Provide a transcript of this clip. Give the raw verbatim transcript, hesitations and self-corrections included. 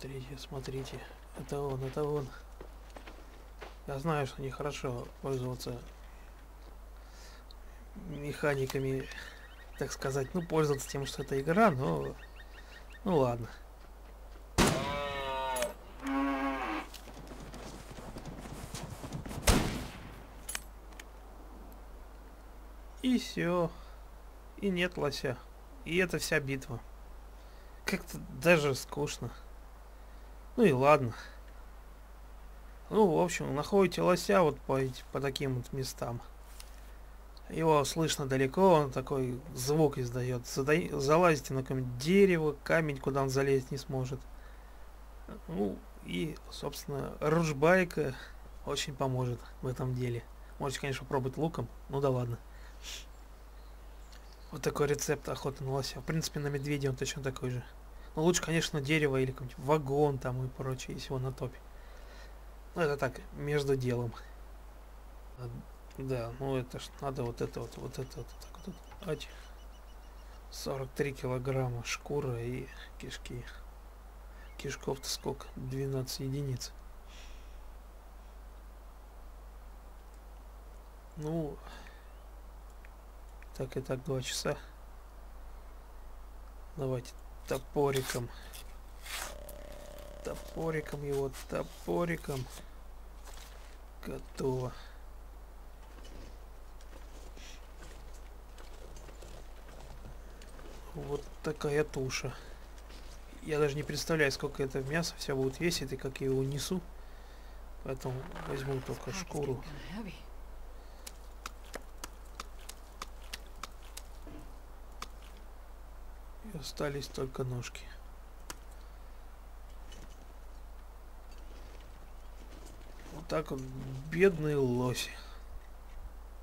Смотрите, смотрите. Это он, это он. Я знаю, что нехорошо пользоваться механиками, так сказать. Ну, пользоваться тем, что это игра, но... Ну, ладно. И все. И нет лося. И это вся битва. Как-то даже скучно. Ну и ладно. Ну, в общем, находите лося вот по, эти- по таким вот местам. Его слышно далеко, он такой звук издает. Задай- залазите на какое-нибудь дерево, камень, куда он залезть не сможет. Ну, и, собственно, ружбайка очень поможет в этом деле. Можете, конечно, попробовать луком, ну да ладно. Вот такой рецепт охоты на лося. В принципе, на медведя он точно такой же. Но лучше, конечно, дерево или какой-нибудь вагон там и прочее, если он на топе. Ну, это так, между делом. А, Да, ну это ж надо вот это вот, вот это вот, так вот. Ать. сорок три килограмма шкура и кишки. Кишков-то сколько? двенадцать единиц. Ну, так и так два часа. Давайте топориком. Топориком его, топориком. Готово. Вот такая туша. Я даже не представляю, сколько это мясо все будет весить и как я его унесу. Поэтому возьму только шкуру. И остались только ножки. Вот так вот, бедный лось.